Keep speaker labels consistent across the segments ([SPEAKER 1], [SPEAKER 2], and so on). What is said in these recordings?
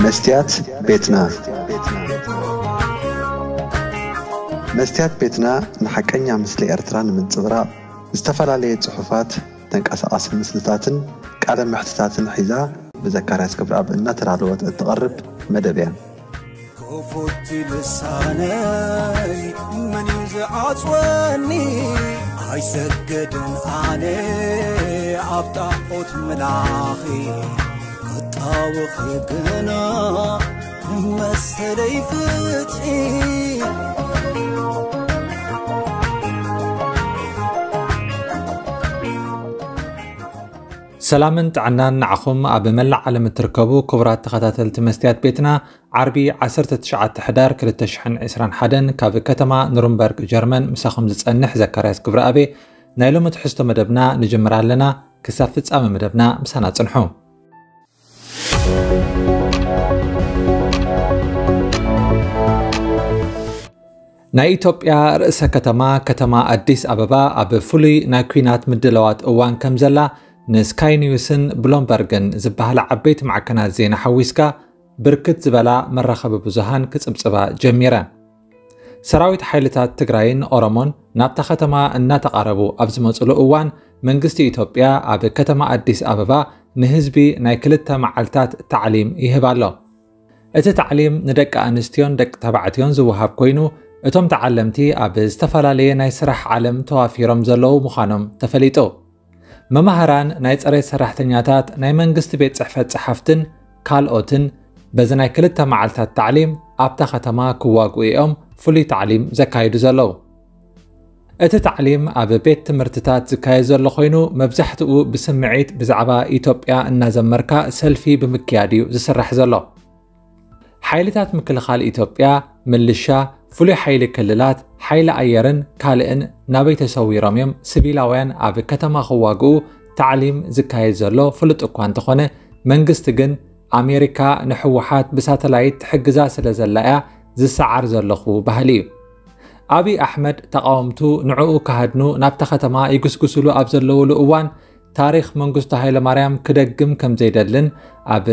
[SPEAKER 1] مستيات بيتنا مستيات بيتنا نحكينا مثل إرتران من صغراء استفعل صحفات تنقص مسلتاتن قال محتتاتن حيزا بذكريات كبر أب إنها ترعلوات التقرب مدبيا
[SPEAKER 2] كفوت لساني من يزعصوني عيسجدن عني عبطاقوت ملاخي قطاوخي قنا مسلي فتحي
[SPEAKER 3] سلامنت عنان نعخم أب ملع علم تركبو كبرات تخطاتلت مستيات بيتنا عربي 19 حدار كلتشحن عسران حدن كاب كتما نورنبرغ جرمن مساخم زتصنح زكرياس كبر أبي نايلو متحستو مدبنا نجمر لنا كسافت أم مدبنا مسانا تصنحو ناي إثيوبيا رئيس كتما أديس أبابا أب فولي ناكوينات مدلوات أوان كمزلا نسكاي نيوسن بلومبرغن زبهل عبيت معكنات زينا حويسكا بركت زبلا مرخب بزهان كتصبصبا جميرا سراويت حيلتات تግራይን ኦሮሞን ናብታ ከተማ እናተቃረቡ ኣብዝ መጽሉ እዋን መንግስቲ ኢትዮጵያ ኣብ ከተማ አዲስ አበባ ንህዝቢ ናይ ክልተ መዓልታት ታዕሊም ይህብ ኣሎ እቲ ታዕሊም ንደቂ ኣንስትዮን ደቂ ተባዕትዮን ዝወሃብ ኮይኑ እቶም ተዓለምቲ ኣብ ዝተፈላለዩ ናይ ስራሕ ዓለም ተዋፊሮም ዘለዉ ምዃኖም ተፈሊጡ መማህራን ናይ ጽሬት ሰራሕተኛታት ናይ መንግስቲ ቤት ጽሕፈት ጸሓፍትን ካልኦትን በዝናይ ክልተ መዓልታት ታዕሊም ኣብታ ከተማ ክዋግኡኦም ፍሉይ ታዕሊም ዘካይዱ ዘለዉ እቲ ታዕሊም ኣብ ቤት ትምህርትታት ዝካየድ ዘሎ ኮይኑ መብዛሕትኡ ብስምዒት ብዛዕባ ኢትዮጵያ እናዘመርካ ሰልፊ ብምክያድ እዩ ዝስራሕ ዘሎ ሓይልታት ምክልኻል ኢትዮጵያ ምልሻ ፍሉይ ሓይሊ ክልላት ሓይሊ ኣየርን ካልእን ናበይ ተሰዊሮም እዮም ሲቪላውያን ኣብ ከተማ ክዋግኡ ታዕሊም ዝካየድ ዘሎ ፍሉጥ እኳ እንተኾነ መንግስቲ ግን ኣሜሪካ ንሕወሓት ብሳተላይት ትሕግዛ ስለ ዘላያ ዝሰዓር ዘለኹ ባህሊ እዩ አቢ አሕመድ ተቃወምቱ ንዕኡ ካሃድኑ ናብታ ከተማ ይግስግስሉ ኣብ ዘለውሉ እዋን ታሪኽ መንግስቱ ኃይለ ማርያም ክደግም ከም ዘይደልን ኣብ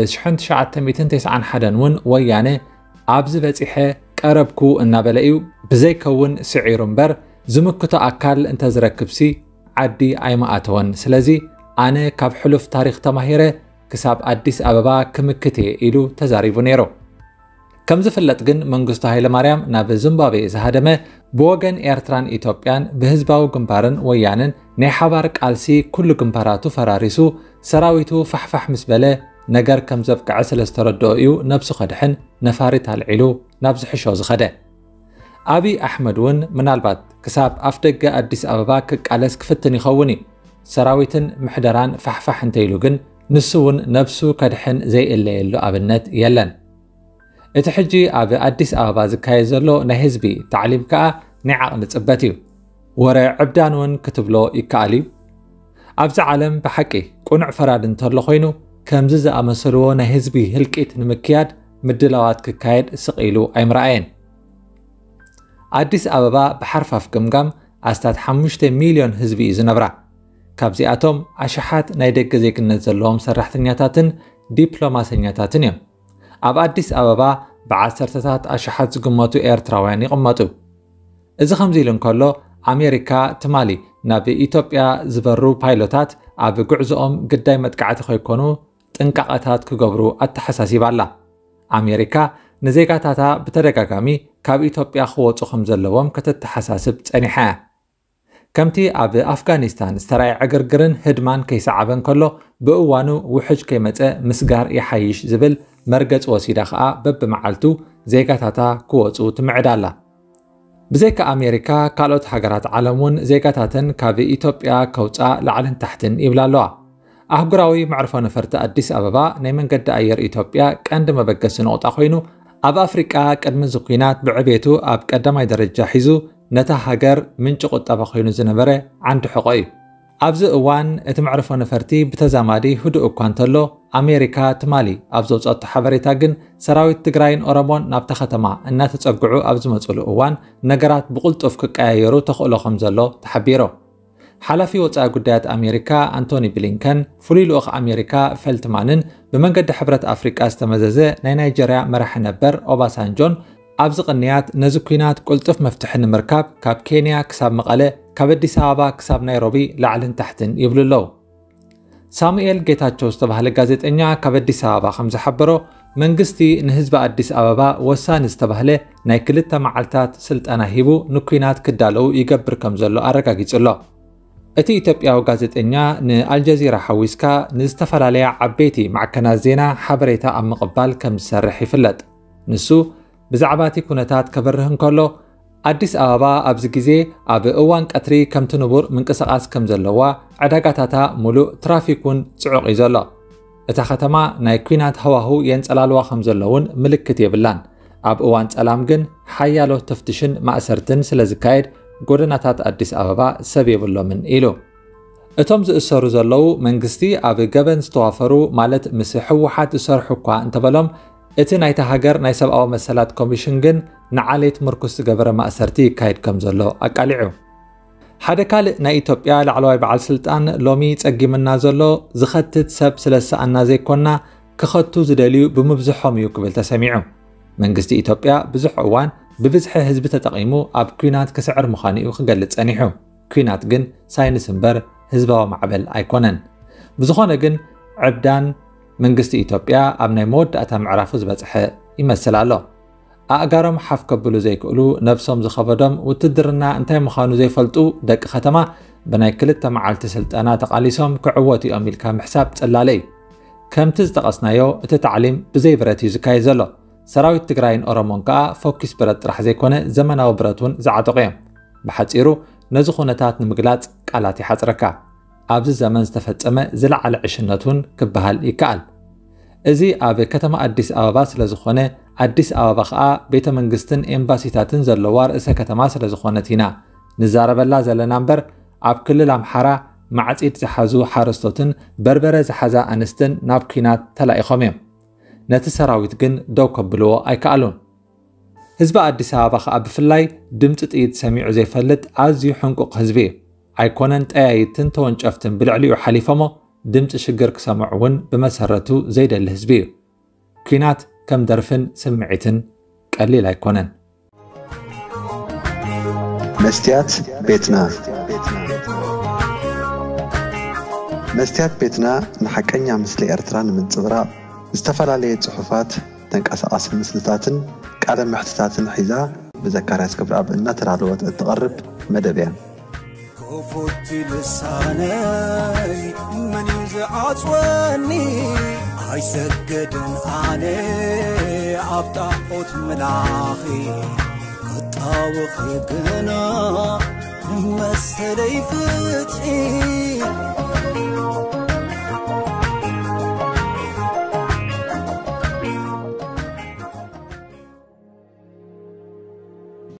[SPEAKER 3] 1991 ውን ወያነ ኣብዚ በፂሐ ቀረብኩ እናበለዩ ብዘይከውን ስዒሩ እምበር ዝምክቶ ኣካል እንተዝረክብሲ ዓዲ ኣይማኣተወን ስለዚ ኣነ ካብ ሕሉፍ ታሪኽ ተማሂረ ክሳብ አዲስ አበባ ክምክቴ ኢሉ ተዛሪቡ ነይሩ كم زفلت جن منجستو هاي لماريام ناب زيمبابوي زهدمه بوغن إيرتران إثيوبيان بهزباو جمبارن ويانن نحبارك ألسي كل جمباراتو فراريسو سراويتو فحفح مسبله نجار كم زبك عسل استردوئيو نبسو خدحن نفارت العلو نبز حشوز خده أبي أحمد ون من البات كساب أفتق أديس أباباك كالس كفتني خوني سراويتن محدران فحفح انتيلوغن نسون نبسو كدحن زي اللي يلو أبنت يلن اتحجي أب أديس أبابا زكايد زلو نهزبي تعليم كا نعقل تصبتيو ورا عبدانون كتبلو يكاليو أبز عالم بحكي قنع فراد انترلو خوينو كمزز أمسلو نهزبي هلكيت نمكياد مدلوات كايد سقيلو أيمرأين أديس أبابا بحرفاف قمقام أستاد 5 مليون هزبي زنبرا كابزي أتوم أشحات نايدك زيك نزلوهم سرحتنياتاتن ديبلوماسينياتاتن يوم أب أديس أبابا بعسرتات أشحات زقماتو إيرتراويان يقماتو إذا خمزيلن كله أمريكا تمالي نابي إثيوبيا زبرو بايلوتات أب قعزهم قداي متقعات خيكونو تنقعتات كقبرو التحساسي بالله أمريكا نزيقاتاتا بترقاقامي كاب إثيوبيا خواتو خمزلوهم كتتحساسب تانيحا كمتي أب أفغانستان استراي عقرقرن هدمان كيسعبن كله بقوانو وحج كيمتة مسقار يحيش زبل مرقز وسيدة خاء بب معلتو زيقاتاتا كواتو تمعدالا بزيك أمريكا كالوت حقرات عالمون زيقاتاتن كابي إثيوبيا كوتا لعلن تحتن إبلالوا أحقراوي معرفة نفرت أديس أبابا نيمن قد أير إثيوبيا كاندما بقسن نقطة خوينو أب أفريقيا قدم زقينات بعبيتو أب قدما يدرجة حيزو نتا حقر من جقوط أبا خوينو زنبري عند حقايب أبز أوان اتمعرفو نفرتي بتزامادي هدو أكوانتلو أمريكا تمالي أبزوز أتحبريتا جن سراويت تግራይን ኦሮሞን ናብታ ከተማ እናተጸግዑ ኣብዝ መጽሉ እዋን ነገራት ብቁልጡፍ ክቀያየሩ ተኽእሎ ከም ዘሎ ተሓቢሮ ሓላፊ ወፃኢ ጉዳያት ኣሜሪካ አንቶኒ ብሊንከን ፍሉይ ልኡኽ ኣሜሪካ ፈልትማንን ብመንገዲ ሕብረት ኣፍሪቃ ዝተመዘዘ ናይ ናይጀርያ መራሒ ነበር ኦባሳንጆን ኣብዚ ቅንያት ነዚ ኩናት ቁልጡፍ መፍትሒ ንምርካብ ካብ ኬንያ ክሳብ መቐለ ካብ ኣዲስ ኣበባ ክሳብ ናይሮቢ ላዕልን ታሕትን ይብሉ ኣለዉ ሳሙኤል ጌታቸው ዝተባህለ ጋዜጠኛ ካብ ኣዲስ ኣበባ ከም ዝሓበሮ መንግስቲ ንህዝቢ ኣዲስ ኣበባ ወሳኒ ዝተባህለ ናይ 2 መዓልታት ስልጠና ሂቡ ንኩናት ክዳለው ይገብር ከም ዘሎ ኣረጋጊጹ ኣሎ እቲ ኢትዮጵያዊ ጋዜጠኛ ንአልጀዚራ ሓዊስካ ንዝተፈላለየ ዓበይቲ ማዕከናት ዜና ሓበሬታ ኣብ ምቕባል ከም ዝሰርሕ ይፍለጥ ንሱ ብዛዕባ እቲ ኩነታት ከበርህ እንከሎ ኣዲስ ኣበባ ኣብዚ ግዜ ኣብ እዋን ቀትሪ ከምቲ ንቡር ምንቅስቓስ ከም ዘለዋ ዕዳጋታታ ሙሉእ ትራፊኩን ጽዑቕ እዩ ዘሎ እታ ከተማ ናይ ኩናት ሃዋህው የንጸላልዋ ከም ዘለውን ምልክት የብላን ኣብ እዋን ጸላም ግን ሓያሎ ተፍትሽን ማእሰርትን ስለ ዝካየድ ጎደናታት ኣዲስ ኣበባ ሰብ የብሎምን ኢሉ እቶም ዝእሰሩ ዘለዉ መንግስቲ ኣብ ገበን ዝተዋፈሩ ማለት ምስ ሕወሓት ዝሰርሑ እኳ እንተበሎም እቲ ናይታ ሃገር ናይ ሰብኣዊ መሰላት ኮሚሽን ግን ንዓሌት ምርኩስ ዝገበረ ማእሰርቲ ይካየድ ከም ዘሎ ኣቃሊዑ ሓደ ካልእ ናይ ኢትዮጵያ ላዕለዋይ በዓል ስልጣን ሎሚ ጸጊምና ዘሎ ዝኸትት ሰብ ስለሰኣና ዘይኮና ክኸቱ ዝደልዩ ብምብዝሖም እዩ ክብል ተሰሚዑ መንግስቲ ኢትዮጵያ ብዙሕ እዋን ብብዝሒ ህዝቢ ተጠቂሙ ኣብ ኩናት ክስዕር ምዃኑ ክገልጽ ጸኒሑ ኩናት ግን ሳይንስ እምበር ህዝባዊ ማዕበል ኣይኮነን ብዝኾነ ግን ዕብዳን መንግስቲ ኢትዮጵያ ኣብ ናይ መወዳእታ ምዕራፉ ዝበጽሐ ይመስል ኣሎ ኣእጋሮም ሓፍ ከብሉ ዘይክእሉ ነብሶም ዝኸበዶም ውትድርና እንታይ ምዃኑ ዘይፈልጡ ደቂ ከተማ ብናይ 2 መዓልቲ ስልጠና ተቃሊሶም ክዕወቱ እዮም ኢልካ ምሕሳብ ጽላለይ ከምቲ ዝጠቐስናዮ እቲ ታዕሊም ብዘይ ብረት እዩ ዝካየድ ዘሎ ሰራዊት ትግራይን ኦሮሞን ከዓ ፎኪስ ብረት ጥራሕ ዘይኮነ ዘመናዊ ብረት እውን ዝዓጠቑ እዮም ብሓፂሩ ነዚ ኩነታት ንምግላጽ ቃላት ይሓፅረካ ኣብዚ ዘመን ዝተፈጸመ ዝለዓለ ዕሽነቱን ክበሃል ይከኣል እዚ ኣብ ከተማ ኣዲስ ኣበባ ስለ ዝኾነ ኣዲስ ኣበባ ከዓ ቤተ መንግስትን ኤምባሲታትን ዘለዋ ርእሰ ከተማ ስለ ዝኾነት ኢና ንዛረበላ ዘለና እምበር ኣብ ክልል ኣምሓራ ማዕጺድ ዝሓዙ ሓረስቶትን በርበረ ዝሓዛ ኣንስትን ናብ ኩናት ተላኢኾም እዮም ነቲ ሰራዊት ግን ደው ከብልዎ ኣይከኣሉን ህዝቢ ኣዲስ ኣበባ ከዓ ብፍላይ ድምፂ ጥይት ሰሚዑ ዘይፈልጥ ኣዝዩ ሕንቁቕ ህዝቢ እዩ ኣይኮነን ጠያይትን ተወንጨፍትን ብልዕሊኡ ሓሊፎሞ ድምፂ ሽግር ክሰምዑ እውን ብመሰረቱ ዘይደሊ ህዝቢ እዩ ኩናት ከም ደርፍን ስምዒትን ቀሊል ኣይኮነን
[SPEAKER 1] መስትያት ቤትና መስትያት ቤትና ንሓቀኛ ምስሊ ኤርትራ ንምንጽብራቕ ዝተፈላለዩ ጽሑፋት ተንቀሳቓሲ ምስልታትን ቃለ መሕትታትን ሒዛ ብዘካርያስ ክብረኣብ እናተዳለወት እትቐርብ መደብ እያ
[SPEAKER 2] كفوت لساني من يزعصوني هاي سجدن علي عبطاقوت ملاخي قطاوخي قنا مسلي فتحي